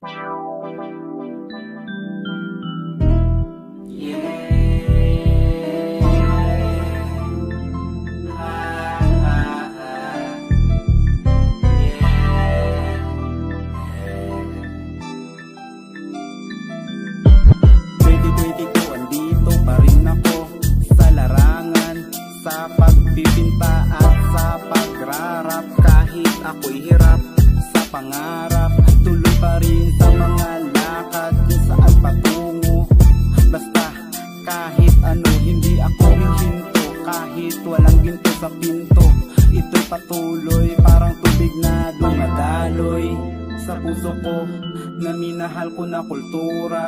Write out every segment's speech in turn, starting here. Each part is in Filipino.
Sa pagpipinta at sa pagrarap, kahit ako'y hirap sa pangarap, tuloy pa rin sa mga lakad kung saan patungo. Basta kahit ano, hindi ako hihinto, kahit walang ginto sa pinto. Ito'y patuloy, parang tubig na dumadaloy sa puso ko na minahal ko na kultura.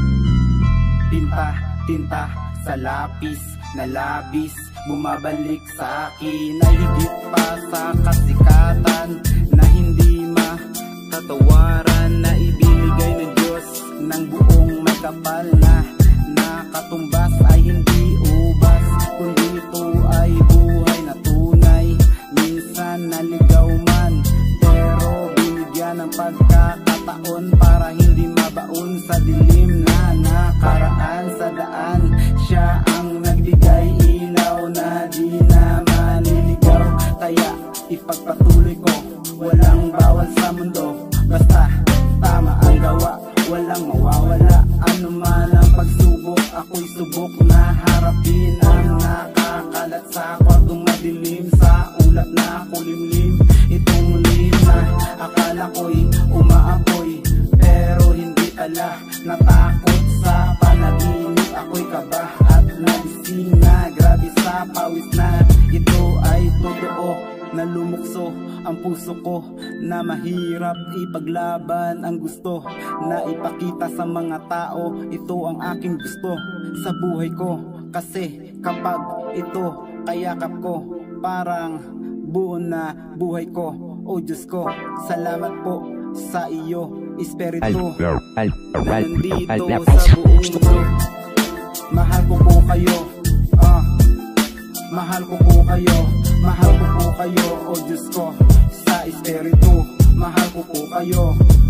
Tinta sa lapis na labis, bumabalik sa akin ay higit pa sa kasikatan na hindi matatawaran, na ibinigay ng Diyos ng buong may kapal na nakatumbas ay hindi ubas, kundi ito ay buhay na tunay. Minsan naligaw man, pero binigyan ng pagkakataon para hindi mabaon sa dilim na nakaraan. Sa daan siya ang nagbigay ilaw na di na maliligaw, kaya ipagpatuloy ko, walang bawal sa mundo, basta tama ang gawa, walang mawawala. Ano man ang pagsubok, ako'y subok na harapin ang nakakalat sa kwartong madilim, sa ulap na kulimlim. Itong lim na akala ko'y umaapoy, pero hindi pala, natakot sa panaginip. Ako'y kaba at nagising na, grabe sa pawis na ito ay totoo, na lumukso ang puso ko, na mahirap ipaglaban ang gusto na ipakita sa mga tao. Ito ang aking gusto sa buhay ko, kasi kapag ito kayakap ko, parang buo na buhay ko. O Diyos ko, salamat po sa iyo, Espiritu, nandito sa buong mundo. Mahal ko po kayo, mahal ko po kayo, mahal ko po kayo. O Diyos ko, sa Espiritu, mahal ko po kayo,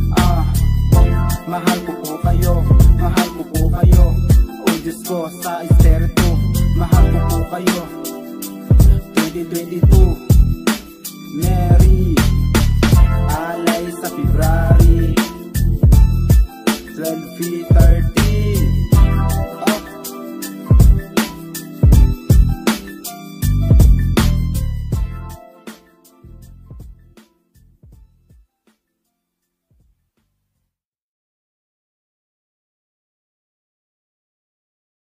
mahal ko po kayo, mahal ko po kayo. O Diyos ko, sa Espiritu, mahal ko po kayo. 2022 Mary, alay sa February.